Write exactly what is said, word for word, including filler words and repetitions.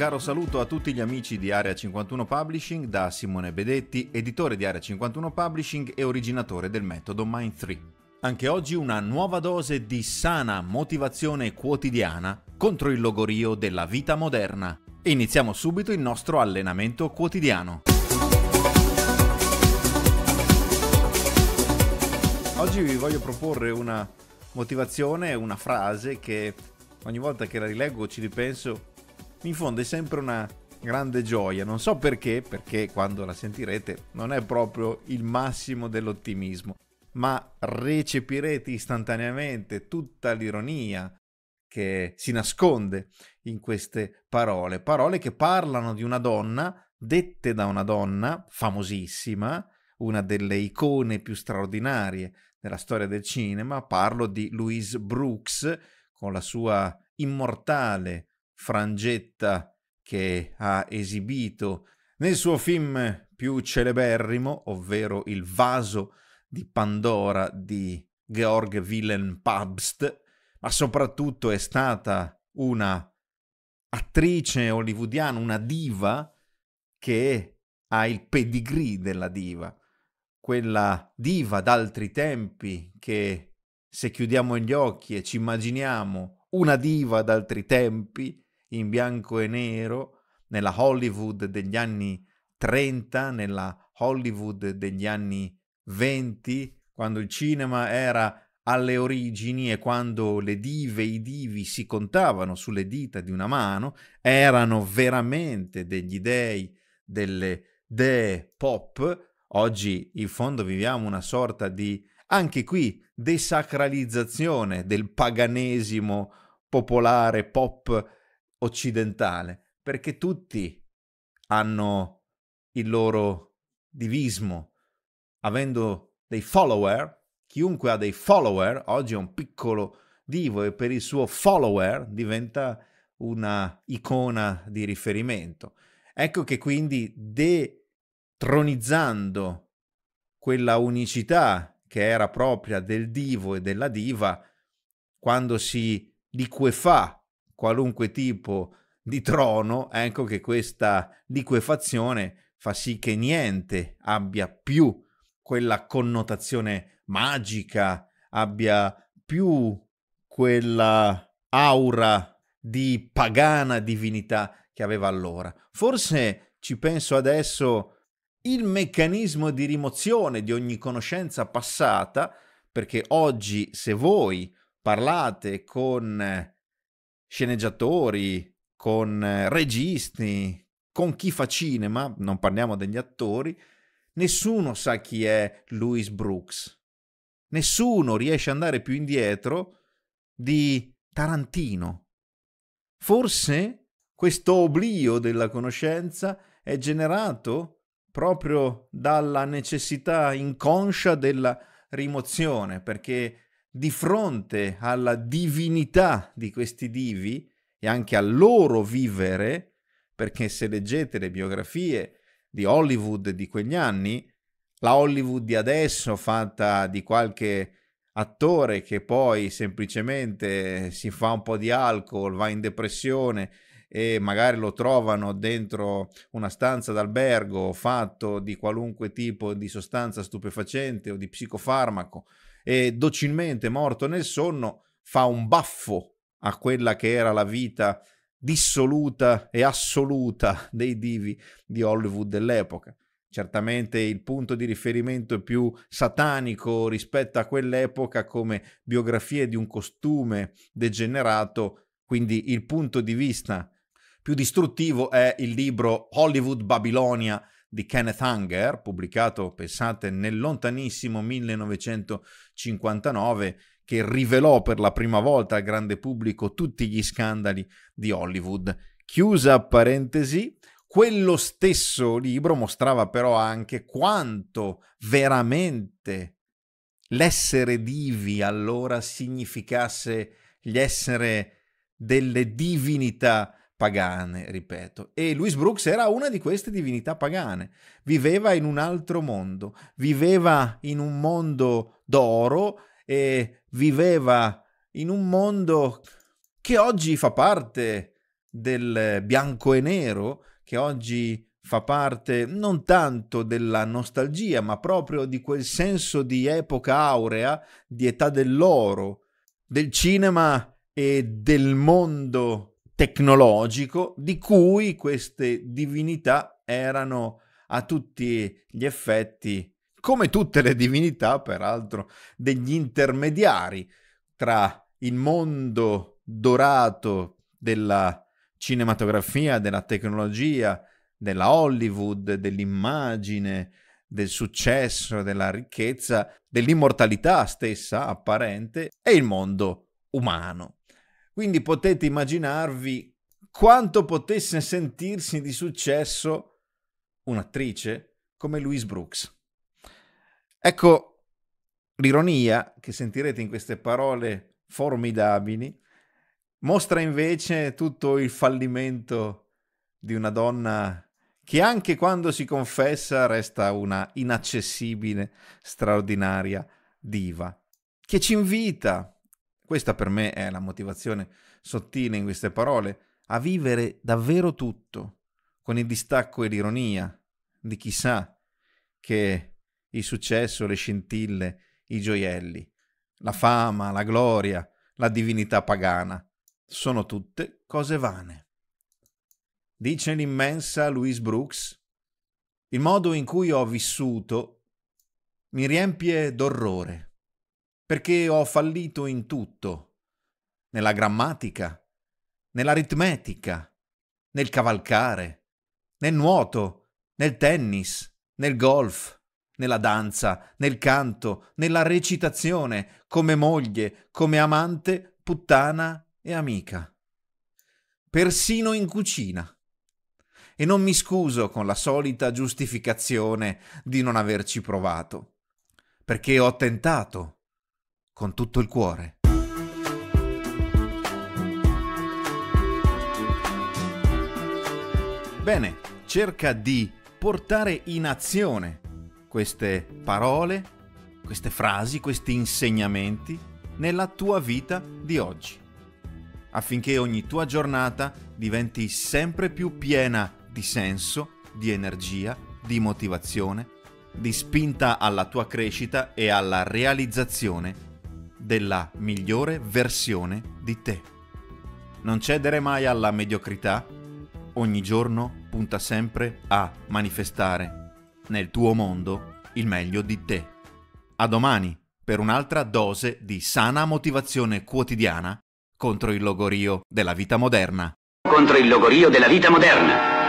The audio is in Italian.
caro saluto a tutti gli amici di Area cinquantuno Publishing da Simone Bedetti, editore di Area cinquantuno Publishing e originatore del metodo Mind tre. Anche oggi una nuova dose di sana motivazione quotidiana contro il logorio della vita moderna. E iniziamo subito il nostro allenamento quotidiano. Oggi vi voglio proporre una motivazione, una frase che ogni volta che la rileggo ci ripenso, mi infonde sempre una grande gioia. Non so perché, perché quando la sentirete non è proprio il massimo dell'ottimismo, ma recepirete istantaneamente tutta l'ironia che si nasconde in queste parole. Parole che parlano di una donna, dette da una donna famosissima, una delle icone più straordinarie della storia del cinema. Parlo di Louise Brooks, con la sua immortale frangetta che ha esibito nel suo film più celeberrimo, ovvero Il vaso di Pandora di Georg Wilhelm Pabst, ma soprattutto è stata una attrice hollywoodiana, una diva che ha il pedigree della diva, quella diva d'altri tempi che, se chiudiamo gli occhi e ci immaginiamo una diva d'altri tempi in bianco e nero, nella Hollywood degli anni trenta, nella Hollywood degli anni venti, quando il cinema era alle origini e quando le dive e i divi si contavano sulle dita di una mano, erano veramente degli dei, delle dee pop. Oggi in fondo viviamo una sorta di, anche qui, desacralizzazione del paganesimo popolare pop occidentale, perché tutti hanno il loro divismo, avendo dei follower. Chiunque ha dei follower oggi è un piccolo divo e per il suo follower diventa una icona di riferimento. Ecco che quindi detronizzando quella unicità che era propria del divo e della diva, quando si liquefà qualunque tipo di trono, ecco che questa liquefazione fa sì che niente abbia più quella connotazione magica, abbia più quella aura di pagana divinità che aveva allora. Forse, ci penso adesso, il meccanismo di rimozione di ogni conoscenza passata, perché oggi se voi parlate con sceneggiatori, con registi, con chi fa cinema, non parliamo degli attori, nessuno sa chi è Louise Brooks. Nessuno riesce ad andare più indietro di Tarantino. Forse questo oblio della conoscenza è generato proprio dalla necessità inconscia della rimozione, perché di fronte alla divinità di questi divi e anche al loro vivere, perché se leggete le biografie di Hollywood di quegli anni, la Hollywood di adesso fatta di qualche attore che poi semplicemente si fa un po' di alcol, va in depressione e magari lo trovano dentro una stanza d'albergo fatto di qualunque tipo di sostanza stupefacente o di psicofarmaco e docilmente morto nel sonno, fa un baffo a quella che era la vita dissoluta e assoluta dei divi di Hollywood dell'epoca. Certamente il punto di riferimento più satanico rispetto a quell'epoca come biografie di un costume degenerato, quindi il punto di vista più distruttivo è il libro Hollywood Babilonia di Kenneth Anger, pubblicato, pensate, nel lontanissimo millenovecentocinquantanove, che rivelò per la prima volta al grande pubblico tutti gli scandali di Hollywood. Chiusa parentesi, quello stesso libro mostrava però anche quanto veramente l'essere divi allora significasse l'essere delle divinità pagane, ripeto. E Louise Brooks era una di queste divinità pagane. Viveva in un altro mondo, viveva in un mondo d'oro e viveva in un mondo che oggi fa parte del bianco e nero, che oggi fa parte non tanto della nostalgia, ma proprio di quel senso di epoca aurea, di età dell'oro, del cinema e del mondo tecnologico, di cui queste divinità erano a tutti gli effetti, come tutte le divinità peraltro, degli intermediari tra il mondo dorato della cinematografia, della tecnologia, della Hollywood, dell'immagine, del successo, della ricchezza, dell'immortalità stessa apparente, e il mondo umano. Quindi potete immaginarvi quanto potesse sentirsi di successo un'attrice come Louise Brooks. Ecco l'ironia che sentirete in queste parole formidabili mostra invece tutto il fallimento di una donna che anche quando si confessa resta una inaccessibile, straordinaria diva, che ci invita, questa per me è la motivazione sottile in queste parole, a vivere davvero tutto, con il distacco e l'ironia di chi sa che il successo, le scintille, i gioielli, la fama, la gloria, la divinità pagana sono tutte cose vane. Dice l'immensa Louise Brooks: il modo in cui ho vissuto mi riempie d'orrore, perché ho fallito in tutto, nella grammatica, nell'aritmetica, nel cavalcare, nel nuoto, nel tennis, nel golf, nella danza, nel canto, nella recitazione, come moglie, come amante, puttana e amica. Persino in cucina. E non mi scuso con la solita giustificazione di non averci provato, perché ho tentato con tutto il cuore. Bene, cerca di portare in azione queste parole, queste frasi, questi insegnamenti nella tua vita di oggi, affinché ogni tua giornata diventi sempre più piena di senso, di energia, di motivazione, di spinta alla tua crescita e alla realizzazione della migliore versione di te. Non cedere mai alla mediocrità. Ogni giorno punta sempre a manifestare nel tuo mondo il meglio di te. A domani per un'altra dose di sana motivazione quotidiana contro il logorio della vita moderna. Contro il logorio della vita moderna.